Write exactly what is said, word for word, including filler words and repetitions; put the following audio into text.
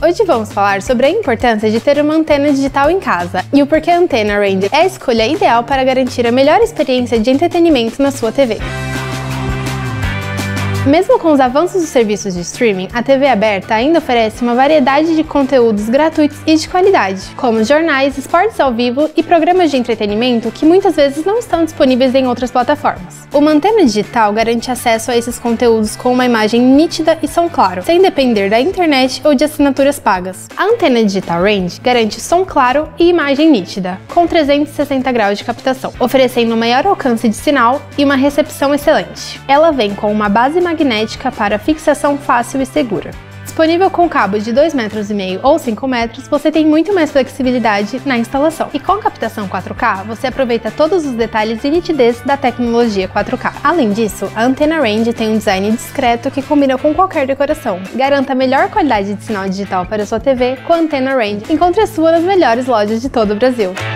Hoje vamos falar sobre a importância de ter uma antena digital em casa e o porquê a Antenna Range é a escolha ideal para garantir a melhor experiência de entretenimento na sua T V. Mesmo com os avanços dos serviços de streaming, a T V aberta ainda oferece uma variedade de conteúdos gratuitos e de qualidade, como jornais, esportes ao vivo e programas de entretenimento que muitas vezes não estão disponíveis em outras plataformas. Uma antena digital garante acesso a esses conteúdos com uma imagem nítida e som claro, sem depender da internet ou de assinaturas pagas. A Antenna Digital Range garante som claro e imagem nítida, com trezentos e sessenta graus de captação, oferecendo um maior alcance de sinal e uma recepção excelente. Ela vem com uma base magnética para fixação fácil e segura. Disponível com cabo de dois metros e meio ou cinco metros, você tem muito mais flexibilidade na instalação. E com captação quatro K, você aproveita todos os detalhes e nitidez da tecnologia quatro K. Além disso, a Antenna Range tem um design discreto que combina com qualquer decoração. Garanta a melhor qualidade de sinal digital para sua T V com a Antenna Range. Encontre a sua nas melhores lojas de todo o Brasil.